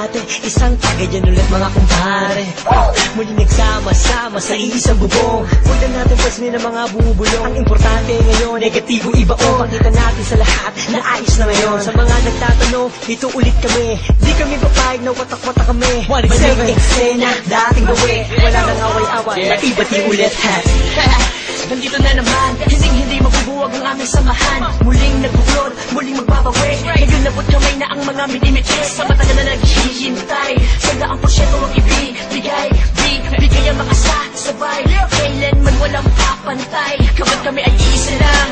dati, isang tagayan ulit mga kumpare. Muli nagsama-sama sa isang bubong. Huwag na natin pasnin ang mga bubulong. Ang importante ngayon, negatibo ibaon. Pakita natin sa lahat na ayos na ngayon. Sa mga nagtatanong, dito ulit kami. Di kami papayag na watak-watak kami. Maling eksena, dating gawi. Wala nang away-away, natibati ulit ha. Nandito na naman, hindi mabubuwag ang aming samahan. Muling nagbuklod, muling magbabawi. Ngayon nabot kamay na ang mga minimites. Sa matagal na naghihintay, 100% ang ibibigay. Bigay ang mga sabay, kailanman walang papantay. Kapag kami ay iisa lang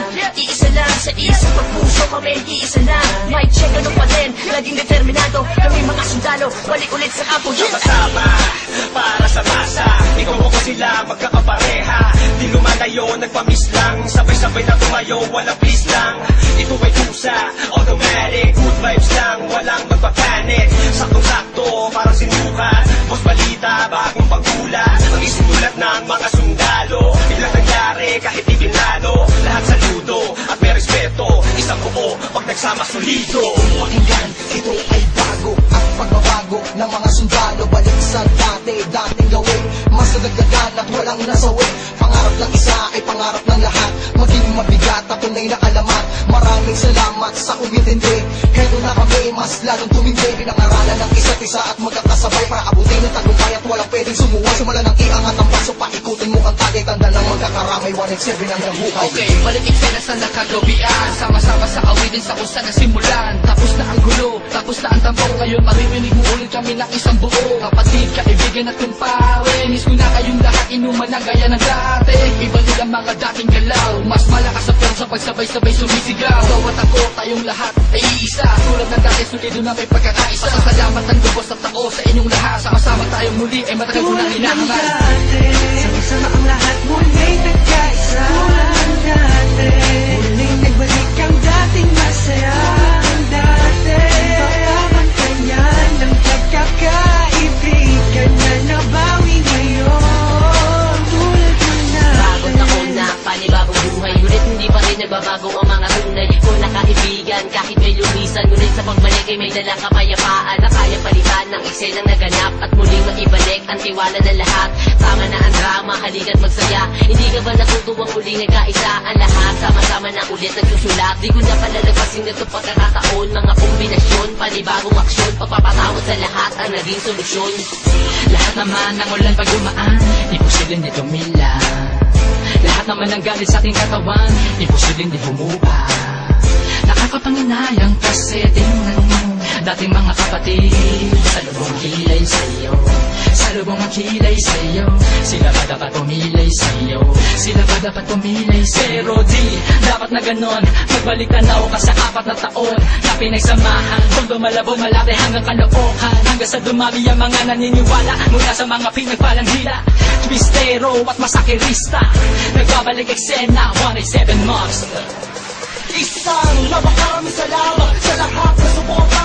sa isang pagpuso kami iisa lang. Mic check, ano pa din, laging determinado. Kami mga sundalo, balik ulit sa kampo. Sama-sama, para sa masa. Ikaw ako sila, magkakapareha. Di lumalayo, nagpamis lang. Sabay-sabay na tumayo, walang please lang. Ito ay kusa, automatic. Good vibes lang, walang magpapanik. Saktong-sakto, parang sinukat. Boss balita, bagong pagkulat. Ang isinulat ng mga sundalo. Biglang nangyari, kahit di pinlano. Lahat saludo, at may respeto. Isang buo, pag nagsama solido. Pakinggan, ito ay bago. Ang pagbabago ng mga sundalo. Balik sa dating gawin. Mas nadagdagan at walang nasawi. Pangarap ng isa ay pangarap ng lahat. Maging mabigat at tunay na alamat. Maraming salamat sa umintindi. Heto na kami, mas lalong tumindi. Pinangaralan ng isa't isa at magkakasabay para abutin ng tagumpay at walang pwedeng sumuwa. Simula ng iangat ang paso, paikutin mo ang tagay. Tanda ng magkakaramay, 187 hanggang buhay. Okay, balik eksena sa nakagawian. Sama-sama sa awidin sa kung saan nasimulan. Tapos na ang gulo, tapos na ang tambok. Ngayon maririnig mo ulit kami ng isang buo. Kapatid, kaibigan at kumpare. Miss ko na kayong lahat, inuman na gaya ng dati. Iba nila mga dating galaw. Mas malakas sa pero sa pagsabay-sabay sumisigaw. Bawat ako, tayong lahat ay iisa. Tulad ng dati, sulido na may pagkakaisa. Pasasalamat ng lubos at tao sa inyong lahat. Sama-sama tayong muli ay matagal ko nang hinahangal. Sama-sama ang lahat muling nagkaisa. Tulad dati, muling nagbalik ang dating masaya. Ang dati, pagkakantayan ng pagkakaibigan na nabawi ngayon. Tulad mo na bagong taon na, panibagong buhay. Ngunit hindi pa rin nagbabago ang mga tunay ko na kaibigan. Kahit may lumisan, ngunit sa pagbalik ay may dalang kapayapaan na kaya palitan ng eksenang naganap at muling maibalik ang tiwala ng lahat. Tama na ang drama, halika't magsaya. Hindi ka ba natutuwang muling nagkaisa ang lahat? Sama-sama na ulit nagsusulat. Di ko na palalagpasin na ito pagkakataon. Mga kombinasyon, panibagong aksyon. Pagpapatawad sa lahat ang naging solusyon. Lahat naman ng ulan pag dumaan, imposibleng di tumila. Lahat naman ng galit sa ating katawan, imposibleng di humupa. Nakakapanginayang kasi tingnan mo dating mga kapatid. Sa lubong kilay sa'yo, sa lubong ang kilay sa'yo. Sila ba dapat pumilay sa'yo? Sila ba dapat pumilay sa'yo? Pero di, dapat na ganon. Magbalik tanaw ka sa 4 na taon na pinagsamahan. Kung dumalabong malate hanggang kalookan. Hanggang sa dumami ang mga naniniwala mula sa mga pinagpalandila. Twistero at masakirista. Nagbabalik eksena, 187 Mobs. Isang maraming salamat sa lahat na suporta